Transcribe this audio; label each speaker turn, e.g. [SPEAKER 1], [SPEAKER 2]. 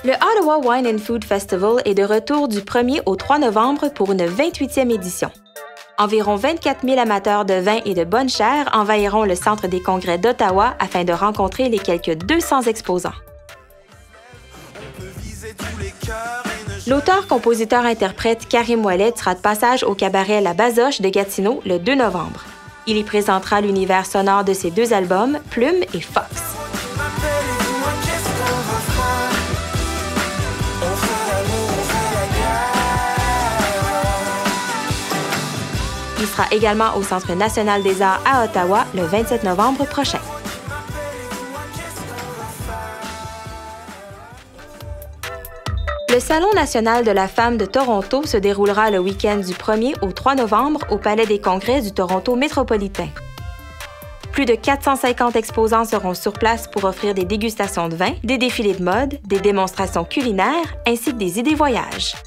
[SPEAKER 1] Le Ottawa Wine and Food Festival est de retour du 1er au 3 novembre pour une 28e édition. Environ 24 000 amateurs de vin et de bonne chère envahiront le centre des congrès d'Ottawa afin de rencontrer les quelques 200 exposants. L'auteur-compositeur-interprète Karim Ouellet sera de passage au cabaret La Basoche de Gatineau le 2 novembre. Il y présentera l'univers sonore de ses deux albums, Plume et Fox. Il sera également au Centre national des arts à Ottawa le 27 novembre prochain. Le Salon national de la femme de Toronto se déroulera le week-end du 1er au 3 novembre au Palais des congrès du Toronto métropolitain. Plus de 450 exposants seront sur place pour offrir des dégustations de vin, des défilés de mode, des démonstrations culinaires ainsi que des idées voyages.